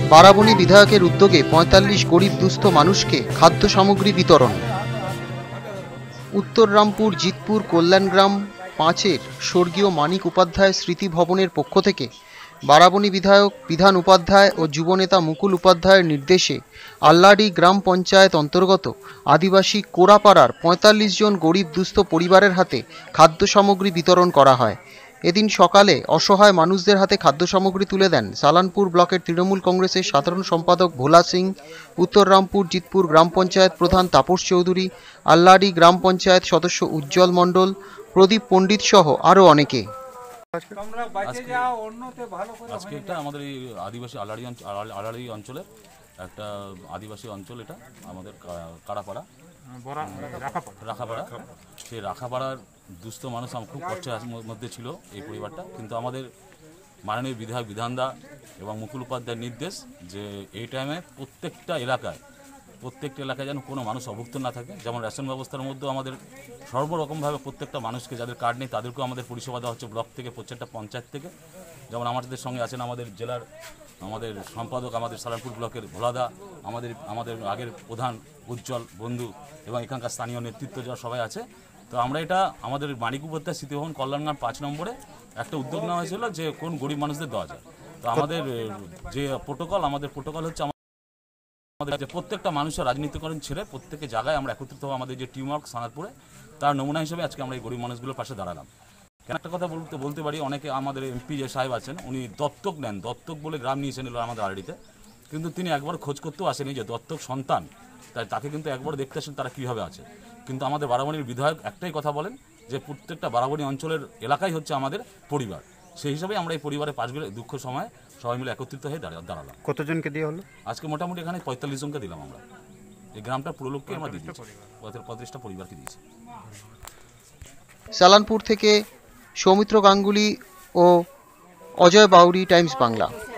বারাবণী বিধায়কের উদ্যোগে ৪৫ গরিব দুস্থ মানুষকে খাদ্য সামগ্রী বিতরণ। উত্তর রামপুর জিতপুর কল্যাণগ্রাম ৫-এর স্বর্গীয় মানিক উপাধ্যায় স্মৃতি ভবনের পক্ষ থেকে বারাবণী বিধায়ক বিধান উপাধ্যায় ও যুবনেতা মুকুল উপাধ্যায়ের নির্দেশে আল্লাডি গ্রাম পঞ্চায়েত অন্তর্গত আদিবাসী কোরাপাড়ার ৪৫ জন গরিব দুস্থ পরিবারের হাতে খাদ্য সামগ্রী বিতরণ করা হয়। এদিন সকালে অসহায় মানুষদের হাতে খাদ্য সামগ্রী তুলে দেন সালানপুর ব্লকের তৃণমূল কংগ্রেসের সাধারণ সম্পাদক ভোলা সিং, উত্তর রামপুর জিতপুর গ্রাম পঞ্চায়েত প্রধান তাপস চৌধুরী, আল্লাডি গ্রাম পঞ্চায়েত সদস্য উজ্জ্বল মণ্ডল, প্রদীপ পণ্ডিত সহ আরও অনেকে। আজকে একটা আমাদের এই আদিবাসী আলাড়ি অঞ্চলের একটা আদিবাসী অঞ্চল, এটা আমাদের কাড়াপাড়া রাখাপাড়া। সেই রাখাপাড়ার দুস্থ মানুষ খুব কষ্টের মধ্যে ছিল এই পরিবারটা, কিন্তু আমাদের মাননীয় বিধায়ক বিধানদা এবং মুকুল উপাধ্যায়ের নির্দেশ যে এই টাইমে প্রত্যেকটা এলাকায় যেন কোনো মানুষ অভুক্ত না থাকে। যেমন রেশন ব্যবস্থার মধ্যেও আমাদের সর্বরকমভাবে প্রত্যেকটা মানুষকে, যাদের কার্ড নেই তাদেরকেও আমাদের পরিষেবা দেওয়া হচ্ছে ব্লক থেকে, প্রত্যেকটা পঞ্চায়েত থেকে। যেমন আমাদের সঙ্গে আছেন আমাদের জেলার আমাদের সম্পাদক, আমাদের সালানপুর ব্লকের ভোলাদা, আমাদের আগের প্রধান উজ্জ্বল বন্ধু এবং এখানকার স্থানীয় নেতৃত্ব যারা সবাই আছে। তো আমরা এটা আমাদের মানিক উপাধ্যায় স্মৃতিভবন কল্যাণগ্রাম ৫ নম্বরে একটা উদ্যোগ নেওয়া হয়েছিল যে কোন গরিব মানুষদের দেওয়া যায়। তো আমাদের যে প্রোটোকল হচ্ছে আমাদের প্রত্যেকটা মানুষের রাজনীতিকরণ ছেড়ে প্রত্যেকে জায়গায় আমরা একত্রিত হবো। আমাদের যে টিমওয়ার্ক সানারপুরে, তার নমুনা হিসেবে আজকে আমরা এই গরিব মানুষগুলোর পাশে দাঁড়ালাম। কেন একটা কথা বলতে পারি, অনেকে আমাদের এমপি যে সাহেব আছেন উনি দত্তক নেন, দত্তক বলে গ্রাম নিয়েছেন আমাদের আড়িতে, কিন্তু তিনি একবার খোঁজ করতেও আসেনি যে দত্তক সন্তান, তাই তাকে কিন্তু একবার দেখতে আসেন তারা কীভাবে আছে। কিন্তু আমাদের বারাবণীর বিধায়ক একটাই কথা বলেন যে প্রত্যেকটা বারাবণী অঞ্চলের এলাকাই হচ্ছে আমাদের পরিবার। সেই হিসাবে আমরা এই পরিবারের পাশগুলো দুঃখ সময় সবাই মিলে একত্রিত হয়ে দাঁড়ালাম। কতজনকে দিয়ে হলো? আজকে মোটামুটি এখানে ৪৫ জনকে দিলাম আমরা। এই গ্রামটার পুরো লোককে আমরা দিয়ে দিচ্ছি, ৩৫টা পরিবারকে দিয়েছি। সালানপুর থেকে সৌমিত্র গাঙ্গুলি ও অজয় বাউরি, টাইমস বাংলা।